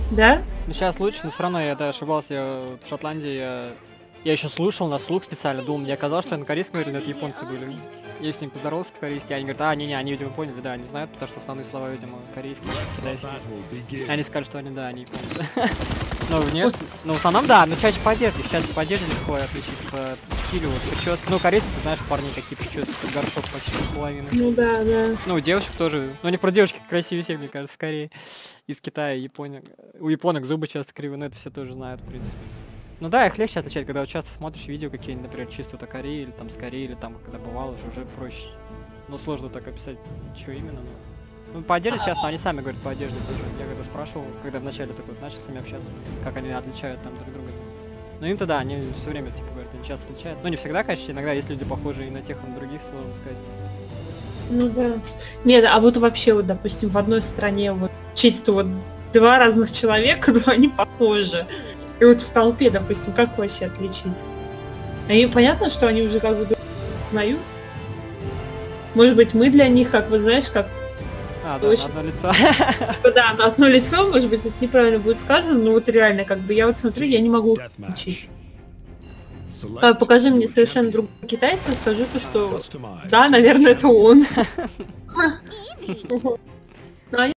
Да? Ну сейчас лучше, но все равно я ошибался, в Шотландии я еще слушал на слух специально, думал, мне казалось, что я на корейском говорю, но это японцы были. Я с ним поздоровался по-корейски, они говорят, не-не, они, видимо, поняли, да, они знают, потому что основные слова, видимо, корейские, китайские. Они скажут, что они, да, они японцы. Ну, внешне, ну, в основном, да, но чаще по одежде легко отличить по стилю, вот, прически. Ну, корейцы, ты знаешь, парни такие прически, как горшок почти с половиной. Ну да, да. Ну, у девушек тоже, ну, не про девушки красивее всех, мне кажется, в Корее. Из Китая, Япония. У японок зубы часто кривые, но это все тоже знают, в принципе. Ну да, их легче отличать, когда вот часто смотришь видео какие-нибудь, например, чисто о Корее, или там с Кореи, или там, когда бывало, уже проще. Ну, сложно так описать, что именно, но... Ну, по одежде часто, они сами говорят по одежде тоже. Я когда спрашивал, когда вначале такой вот начал с ними общаться, как они отличают там друг друга. Ну, им-то да, они все время, типа, говорят, они часто отличают. Ну, не всегда, конечно, иногда есть люди похожие и на тех, и на других, сложно сказать. Ну да. Нет, а вот вообще, вот, допустим, в одной стране вот чисто вот два разных человека, но они похожи. И вот в толпе, допустим, как вообще отличить? И понятно, что они уже как бы узнают. Может быть, мы для них, как вы знаешь, как... Да, очень... на одно лицо. Да, на одно лицо, может быть, это неправильно будет сказано, но вот реально, как бы, я вот смотрю, я не могу отличить. Покажи мне совершенно другого китайца, скажи, что да, наверное, это он.